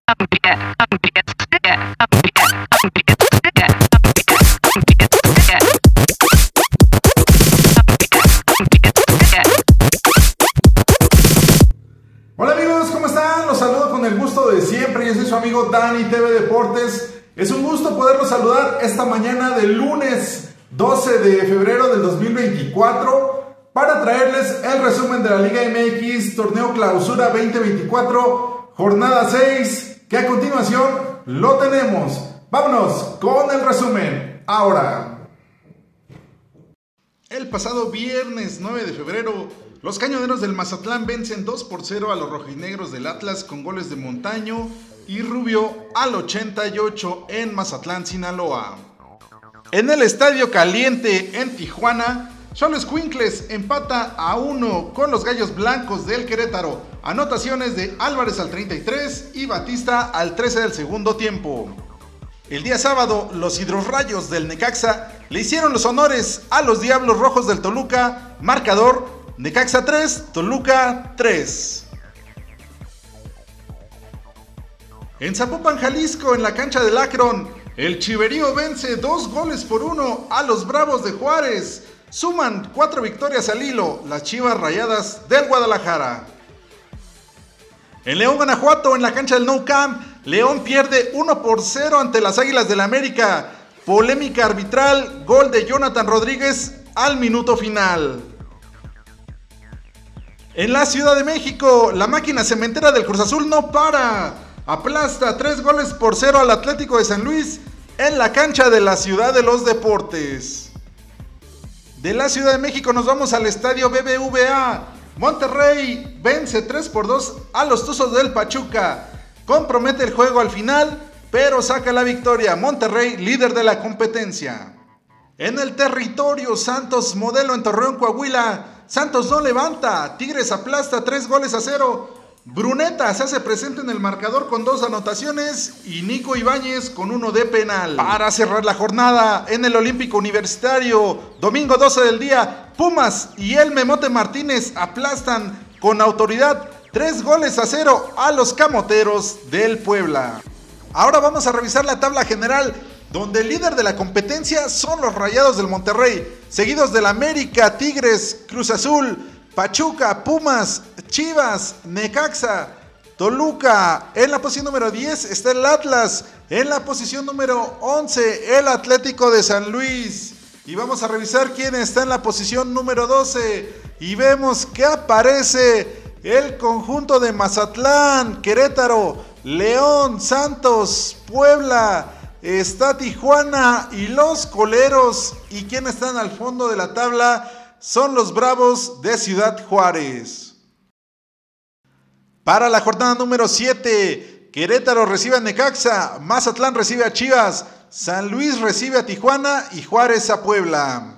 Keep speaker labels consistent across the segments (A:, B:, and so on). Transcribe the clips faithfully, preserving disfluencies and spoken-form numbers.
A: Hola amigos, ¿cómo están? Los saludo con el gusto de siempre. Yo soy su amigo Dani T V Deportes. Es un gusto poderlos saludar esta mañana del lunes doce de febrero del dos mil veinticuatro para traerles el resumen de la Liga M X Torneo Clausura veinte veinticuatro, jornada seis, que a continuación lo tenemos. Vámonos con el resumen ahora. El pasado viernes nueve de febrero, los cañoneros del Mazatlán vencen dos por cero a los rojinegros del Atlas con goles de Montaño y Rubio al ochenta y ocho en Mazatlán, Sinaloa. En el Estadio Caliente en Tijuana, Xoloitzcuintles empata a uno con los Gallos Blancos del Querétaro. Anotaciones de Álvarez al treinta y tres y Batista al trece del segundo tiempo. El día sábado, los Hidrorrayos del Necaxa le hicieron los honores a los Diablos Rojos del Toluca. Marcador: Necaxa tres, Toluca tres. En Zapopan, Jalisco, en la cancha del Akron, el Chiverío vence dos goles por uno a los Bravos de Juárez. Suman cuatro victorias al hilo las Chivas Rayadas del Guadalajara. En León, Guanajuato, en la cancha del Nou Camp, León pierde uno por cero ante las Águilas del América. Polémica arbitral, gol de Jonathan Rodríguez al minuto final. En la Ciudad de México, la máquina cementera del Cruz Azul no para. Aplasta tres goles por cero al Atlético de San Luis en la cancha de la Ciudad de los Deportes. De la Ciudad de México nos vamos al estadio B B V A. Monterrey vence tres por dos a los Tuzos del Pachuca. Compromete el juego al final, pero saca la victoria. Monterrey, líder de la competencia. En el territorio Santos Modelo en Torreón, Coahuila, Santos no levanta. Tigres aplasta tres goles a cero. Bruneta se hace presente en el marcador con dos anotaciones y Nico Ibáñez con uno de penal. Para cerrar la jornada en el Olímpico Universitario, domingo doce del día, Pumas y el Memote Martínez aplastan con autoridad tres goles a cero a los Camoteros del Puebla. Ahora vamos a revisar la tabla general, donde el líder de la competencia son los Rayados del Monterrey, seguidos del América, Tigres, Cruz Azul, Pachuca, Pumas, Chivas, Necaxa, Toluca. En la posición número diez está el Atlas. En la posición número once, el Atlético de San Luis. Y vamos a revisar quién está en la posición número doce. Y vemos que aparece el conjunto de Mazatlán, Querétaro, León, Santos, Puebla. Está Tijuana y los Coleros. Y quien están al fondo de la tabla son los Bravos de Ciudad Juárez. Para la jornada número siete, Querétaro recibe a Necaxa, Mazatlán recibe a Chivas, San Luis recibe a Tijuana y Juárez a Puebla.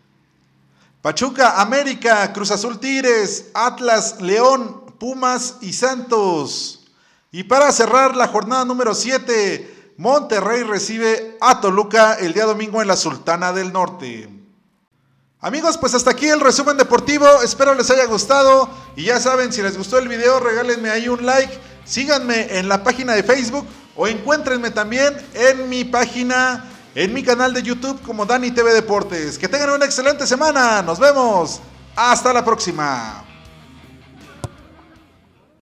A: Pachuca, América, Cruz Azul, Tigres, Atlas, León, Pumas y Santos. Y para cerrar la jornada número siete, Monterrey recibe a Toluca el día domingo en la Sultana del Norte. Amigos, pues hasta aquí el resumen deportivo, espero les haya gustado y ya saben, si les gustó el video regálenme ahí un like, síganme en la página de Facebook o encuéntrenme también en mi página, en mi canal de YouTube como Dani T V Deportes. Que tengan una excelente semana, nos vemos, hasta la próxima.